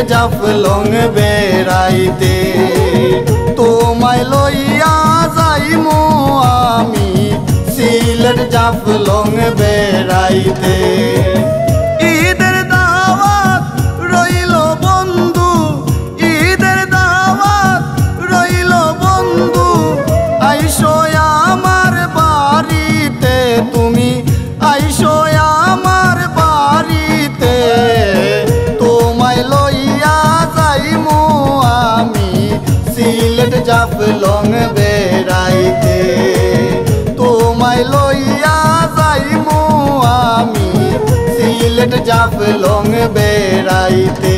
জাফলং বেড়াইতে তোমায় লইয়া যাইমু আমি সিলেট জাফলং বেড়াইতে। ঈদের দাওয়াত রইল বন্ধু, ঈদের দাওয়াত রইল বন্ধু, আইসো আমার বাড়িতে তুমি, আইসো আমার বাড়িতে তোমায় লইয়া যাইমু আমি সিলেট জাফলং বেড়াইতে। তোমায় লইয়া যাইমু আমি সিলেট জাফলং বেড়াইতে।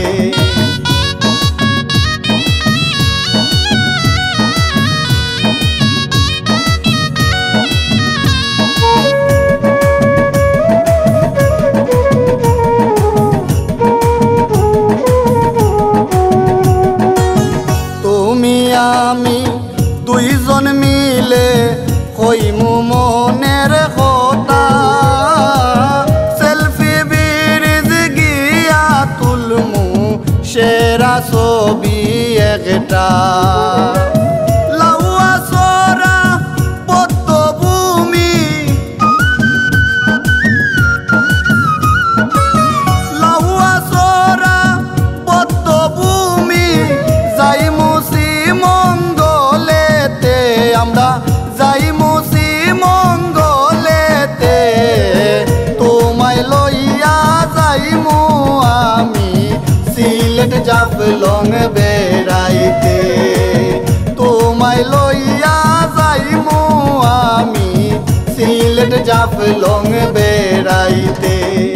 তুমি আমি দুইজন মিলে কইমু মনের কথা, সেলফি ব্রিজ গিয়া তুলমু সেরা ছবি একটা। লাউয়া সরা পদ্মভূমি, লাউয়া সরা পদ্মভূমি, যাইমু শ্রীমঙ্গলেতে আমরা, যাইমু শ্রীমঙ্গলেতে তোমায় লইয়া যাইমু আমি সিলেট জাফলং বেড়াইতে। তোমায় লইয়া যাইমু আমি সিলেট জাফলং বেড়াইতে।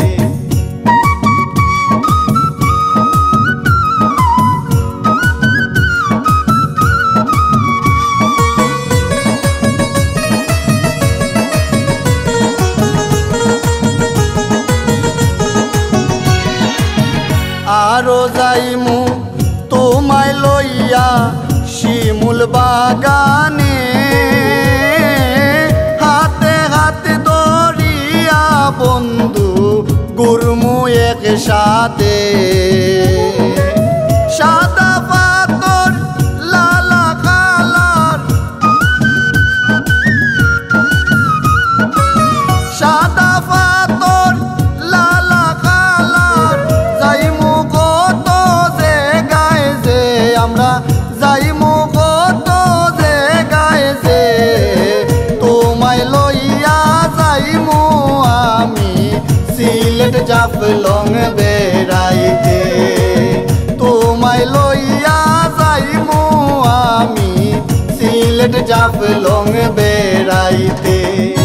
আরো যাইমু তোমায় লইয়া শিমুল বাগানে, হাতে হাতে দরিয়া বন্ধু গুরমু একসাথে। সাদা পাথর লালা কালার, সাদা পাথর লালা কালার, যাইমু কত জায়গায় যে আমরা, যাইমু কত জায়গায় যে তোমায় লইয়া যাইমু আমি সিলেট জাফলং বেড়াইতে। তোমায় লইয়া যাইমু আমি সিলেট জাফলং বেড়াইতে।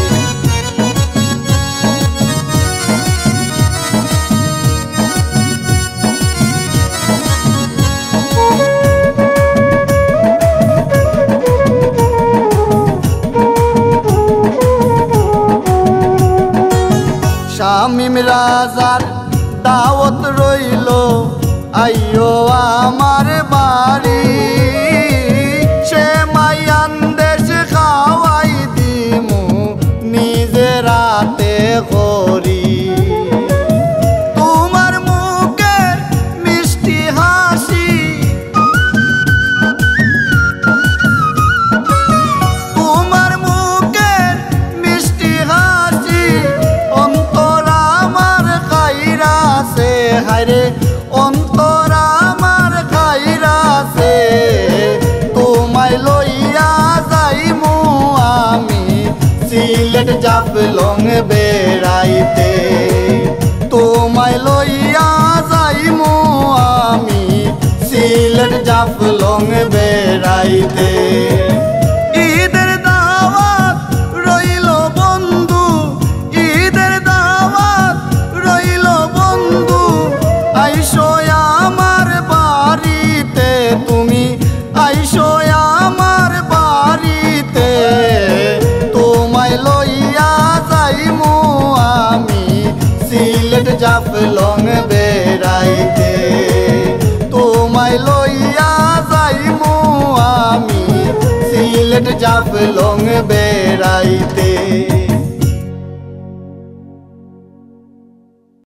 শামিম রাজার দাওয়াত রইল আইও আমার বাড়ি, সে মাইয়ান দেশ খাওয়াই দিমু নিজে রাতে করি। তোমার মুখে মিষ্টি হাসি, তোমার মুখে মিষ্টি হাসি, অন্তর আমার খাইরাছে হায়রে, অন্তর আমার খাইরাছে তোমায় লইয়া যাইমু আমি সিলেট জাফলং বেড়াইতে। তোমায় লইয়া যাইমু আমি সিলেট জাফলং বেড়াইতে। ঈদের দাওয়াত রইল বন্ধু, ঈদের দাওয়াত রইল বন্ধু, আইসো আমার বাড়িতে তুমি, আইসো আমার বাড়িতে তোমায় লইয়া যাইমু আমি সিলেট জাফলং বেড়াইতে। তোমায় লইয়া যাইমু আমি সিলেট জাফলং বেড়াইতে।